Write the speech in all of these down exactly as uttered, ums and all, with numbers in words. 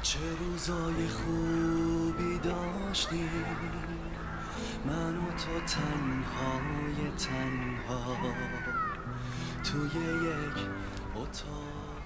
چه روزای خوبی داشتی من و تو تنهای تنها توی یک اتاق.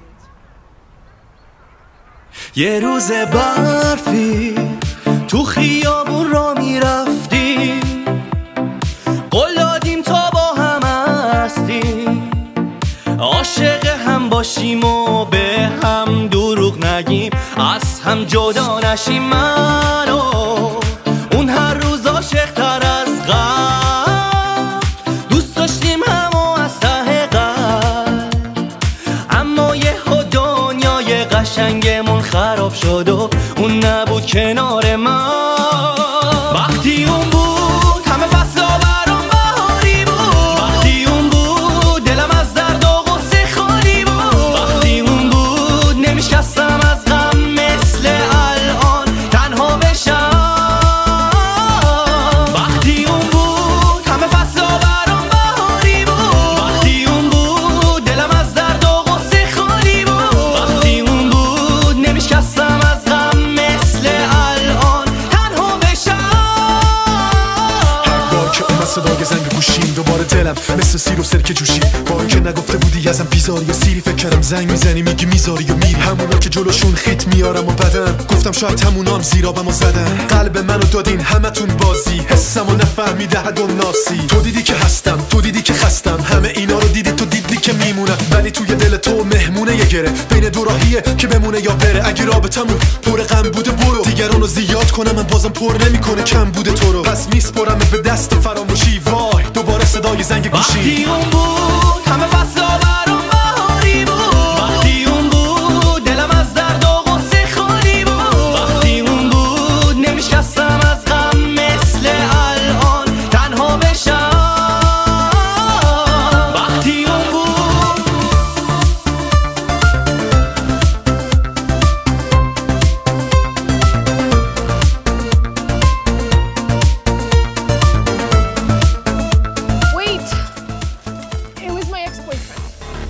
یه روز برفی تو خیابون را میرفتی، قول دادیم تا با هم هستیم، عاشق هم باشیم و به هم دروغ نگیم، از هم جدا نشیم. من و اون هر روز عاشق‌تر از قبل دوست داشتیم هم و از ته قلب، اما یهو دنیای قشنگمون خراب شد و اون نبود کنار من. وقتی اون بود همه فصلا برام بهاری بود، وقتی اون بود دلم از درد و غصه خالی بود، وقتی اون بود نمیشکستم از غم مثل الان تنها بشم. وقتی اون بود همه فصلا برام بهاری بود، وقتی اون بود دلم از درد و غصه خالی بود، وقتی اون بود نمیشکستم از غم مثل الان تنها بشم. هر بار که اومد صدای زنگ گوشیم دوباره دلم مثل سیر و سرکه جوشید، با اینکه نگفته بودی ازم بیزاری یا سیری، فکر کردم زنگ میزنی میگی میذاری و میری، همونا که جلوشون خیت میارم و بدن گفتم شاید همونام زیرابمو زدن. قلب منو دادین همتون بازی، حسمو نفهمیده حد و ناسی. تو دیدی که هستم، تو دیدی که خستم، همه اینا رو دیدی، تو دیدی که میمونم، ولی توی دل تو مهمونه یه گره بین دو راهیه که بمونه یا بره. اگه رابطمون پر غم بوده برو، دیگرانو زیاد کنم من بازم پر نمیکنه کم بوده تو رو، پس میسپرم به دست فراموشی. وای دوباره صدای زنگ گوشی. وقتی اون بود همه فصلا برام بهاری بود، وقتی اون بود دلم از درد و غصه خالی بود، وقتی اون بود نمیشکستم از غم مثل الان تنها بشم. وقتی اون بود Wait! It was my ex-boyfriend.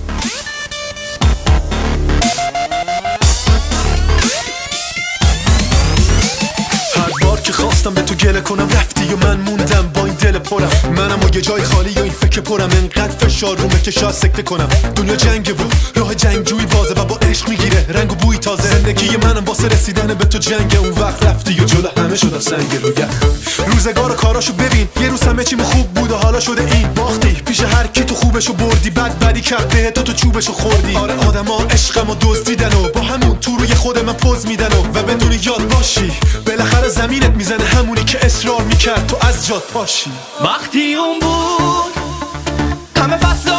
هر بار که خواستم به تو گله کنم رفتی و من موندم با این دل پرم، منم و یه جای خالی یا این فکر پرم، انقدر فشار رومه که شاید سکته کنم. دنیا جنگه و راه جنگجویی بازه و با عشق میگیره رنگ و بوی تازه. زندگی منم واسه رسیدن به تو جنگه، اون وقت رفتی و جلو همه شدم سنگ رو یخ. روزگار و کاراشو ببین، یه روز همه چیم خوب بود و حالا شده این باختی پیش هر کی تو خوبشو بردی، بعد بعدی کرد به تو تو چوبشو خوردی. آره آدما عشقمو دزدیدن و با همون تو روی خود من پوز میدن و, و بدون یاد باشی بالاخره زمینت میزنه همونی که اصرار میکرد تو از جات پاشی. وقتی اون بود همه فصلا